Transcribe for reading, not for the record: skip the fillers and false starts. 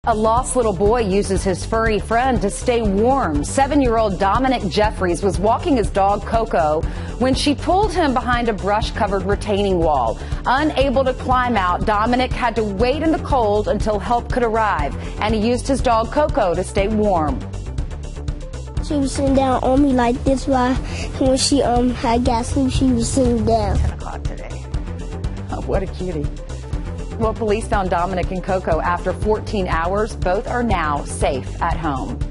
A lost little boy uses his furry friend to stay warm. 7-year-old Dominic Jeffries was walking his dog Coco when she pulled him behind a brush-covered retaining wall. Unable to climb out, Dominic had to wait in the cold until help could arrive, and he used his dog Coco to stay warm. She was sitting down on me like this while when she had got sleep, she was sitting down. 10 o'clock today. Oh, what a cutie. Well, police found Dominic and Coco after 14 hours. Both are now safe at home.